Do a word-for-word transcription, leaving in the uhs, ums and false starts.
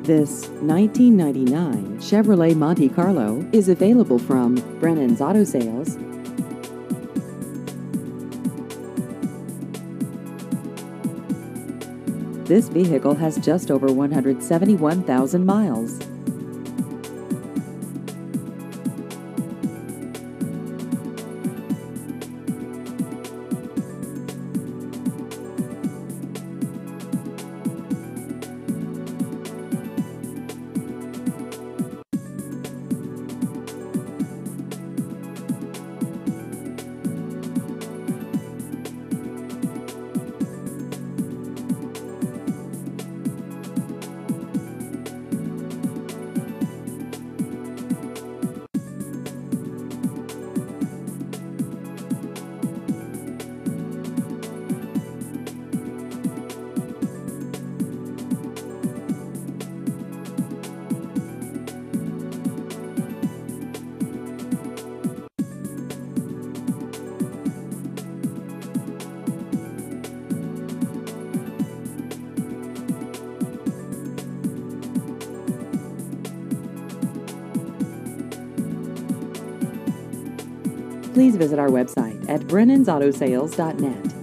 This nineteen ninety-nine Chevrolet Monte Carlo is available from Brennan's Auto Sales. This vehicle has just over one hundred seventy-one thousand miles. Please visit our website at brennans auto sales dot net.